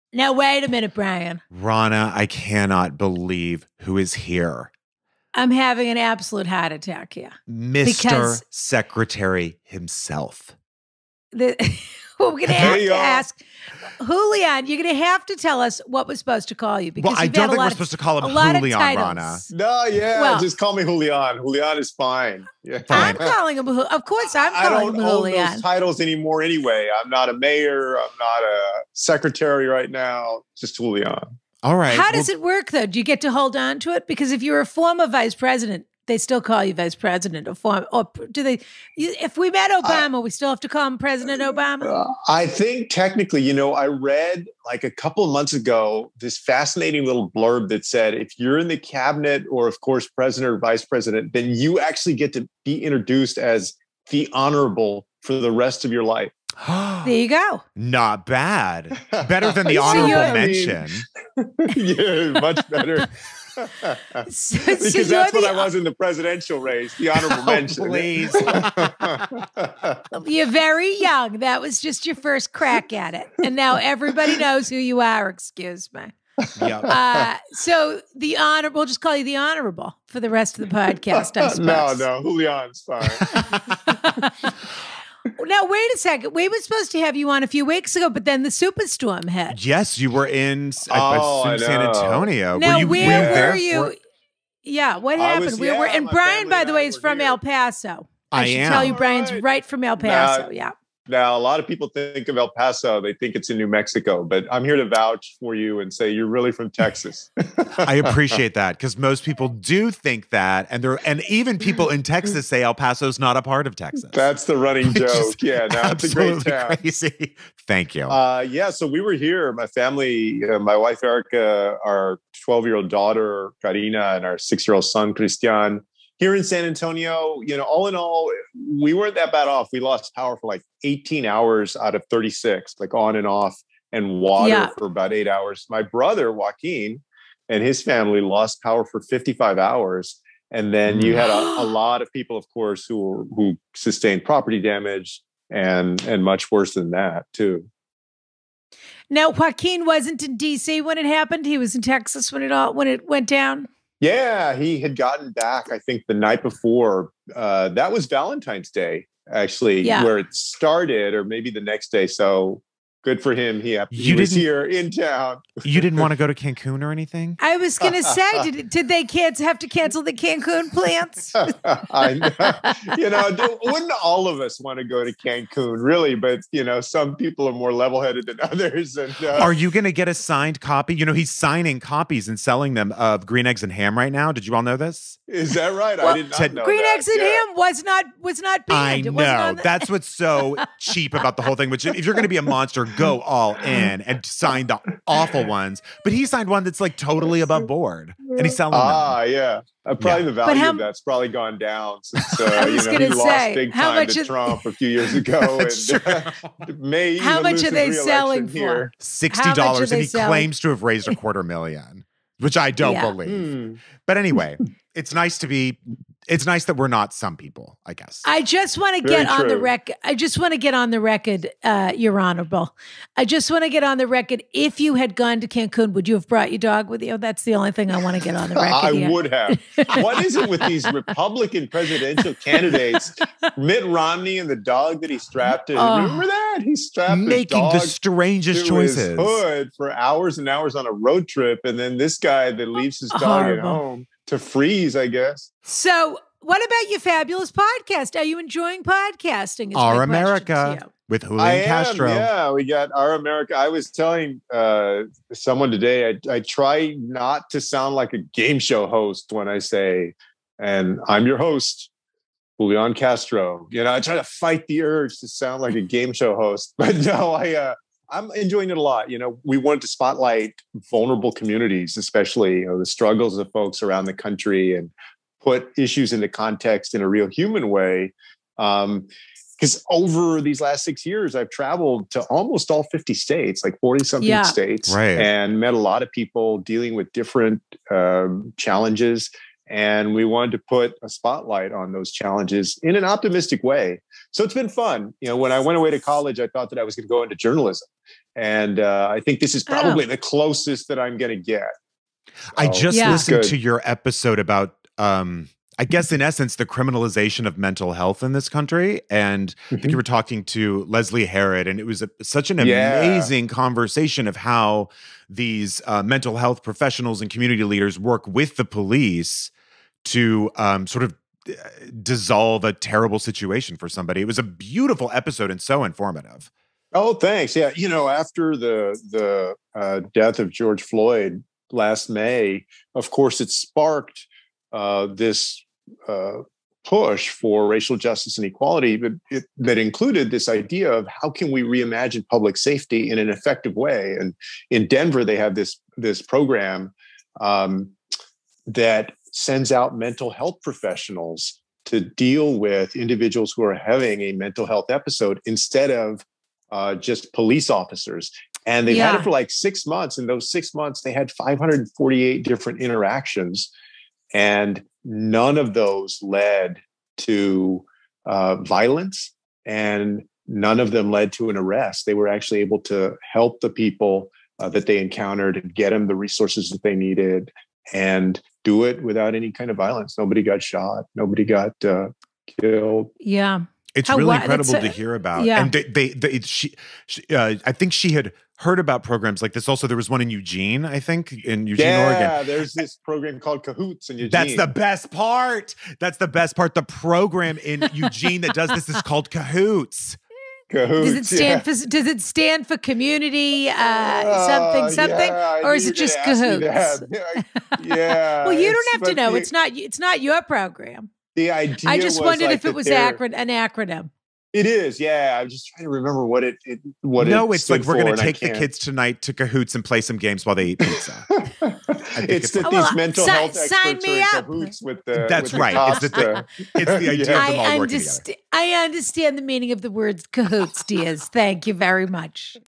Now, wait a minute, Brian. Rana, I cannot believe who is here. I'm having an absolute heart attack here. Mr. Secretary himself. We're going to have to ask Julián. You're going to have to tell us what we're supposed to call you. Because I don't think we're supposed to call him Julián, Rana. No, just call me Julián. Julián is fine. Yeah. I'm calling him. Of course, I'm calling him Julián. I don't own those titles anymore anyway. I'm not a mayor. I'm not a secretary right now. Just Julián. All right. How does it work, though? Do you get to hold on to it? Because if you're a former vice president, they still call you vice president. Or do they? If we met Obama, we still have to call him President Obama? I think technically, I read like a couple of months ago this fascinating little blurb that said if you're in the cabinet or, of course, president or vice president, then you actually get to be introduced as the honorable for the rest of your life. There you go. Not bad. Better than the honorable mention. Yeah, much better. Because that's what I was in the presidential race, the honorable mention. Please. You're very young. That was just your first crack at it. And now everybody knows who you are. Excuse me. Yep. So the honorable, we'll just call you the honorable for the rest of the podcast, I suppose. No, Julián's fine. Now, wait a second. We were supposed to have you on a few weeks ago, but then the superstorm hit. Yes, you were in San Antonio. Now, where were you? Yeah, what happened? And Brian, by the way, is from El Paso. I should tell you, Brian's right from El Paso. Yeah. Now, a lot of people think of El Paso. They think it's in New Mexico, but I'm here to vouch for you and say you're really from Texas. I appreciate that because most people do think that. And even people in Texas say El Paso's not a part of Texas. That's the running joke. Yeah, no, it's a great town. Crazy. Thank you. So we were here. My family, my wife, Erica, our 12-year-old daughter, Karina, and our 6-year-old son, Christian. Here in San Antonio, all in all, we weren't that bad off. We lost power for like 18 hours out of 36, like on and off, and water for about 8 hours. My brother, Joaquin, and his family lost power for 55 hours. And then you had a lot of people, of course, who sustained property damage and much worse than that, too. Now, Joaquin wasn't in D.C. when it happened. He was in Texas when it went down. Yeah, he had gotten back, I think, the night before. That was Valentine's Day, actually, where it started, or maybe the next day. So good for him. He was here in town. You didn't want to go to Cancun or anything? I was going to say, did they have to cancel the Cancun plans? I know. Wouldn't all of us want to go to Cancun, really? But, some people are more level-headed than others. And, are you going to get a signed copy? He's signing copies and selling them of Green Eggs and Ham right now. Did you all know this? Is that right? I did not know Green that. Eggs and Ham was not banned. I know. That's what's so cheap about the whole thing. Which, if you're going to be a monster, go all in and sign the awful ones. But he signed one that's like totally above board, and he's selling them. Yeah. Probably the value of that's probably gone down since he lost big time to Trump a few years ago. And how much are they selling for? $60, and he claims to have raised $250,000, which I don't believe. But anyway, it's nice that we're not some people, I guess. I just want to get on the record. Your Honorable. I just want to get on the record. If you had gone to Cancun, would you have brought your dog with you? That's the only thing I want to get on the record. I would have. What is it with these Republican presidential candidates? Mitt Romney and the dog that he strapped to. Remember that? He strapped making his dog the strangest choices. His hood for hours and hours on a road trip, and then this guy that leaves his dog at home to freeze, I guess. So what about your fabulous podcast? Are you enjoying podcasting? Our America with Julián Castro. Yeah, we got Our America. I was telling someone today, I try not to sound like a game show host when I say, and I'm your host, Julián Castro. I try to fight the urge to sound like a game show host, but no, I'm enjoying it a lot. We wanted to spotlight vulnerable communities, especially the struggles of folks around the country, and put issues into context in a real human way. Because over these last 6 years, I've traveled to almost all 50 states, like 40-something states, and met a lot of people dealing with different challenges. And we wanted to put a spotlight on those challenges in an optimistic way. So it's been fun. When I went away to college, I thought that I was going to go into journalism. And I think this is probably the closest that I'm going to get. So, I just listened to your episode about, I guess, in essence, the criminalization of mental health in this country. And I think you were talking to Leslie Harrod, and it was such an amazing conversation of how these mental health professionals and community leaders work with the police to sort of dissolve a terrible situation for somebody. It was a beautiful episode and so informative. Oh, thanks. Yeah. After the death of George Floyd last May, of course, it sparked this push for racial justice and equality, but that included this idea of how can we reimagine public safety in an effective way. And in Denver, they have this program that sends out mental health professionals to deal with individuals who are having a mental health episode instead of just police officers. And they've had it for like 6 months. In those 6 months, they had 548 different interactions. And none of those led to violence, and none of them led to an arrest. They were actually able to help the people that they encountered and get them the resources that they needed and do it without any kind of violence. Nobody got shot. Nobody got killed. Yeah. It's really incredible to hear about. Yeah. And I think she had heard about programs like this. Also, there was one in Eugene, I think, in Eugene, Oregon. Yeah, there's this program called Cahoots in Eugene. That's the best part. That's the best part. The program in Eugene that does this is called Cahoots. Cahoots. Does it stand for community something, or is it just Cahoots? Yeah. Well, you don't have to know. It's not your program. The idea. I just wondered if it was an acronym. It is, yeah. I'm just trying to remember what it. It's like we're going to take the kids tonight to Cahoots and play some games while they eat pizza. It's that these mental health experts are in cahoots with the. That's right. It's the idea of them all working together. I understand the meaning of the words cahoots, Diaz. Thank you very much.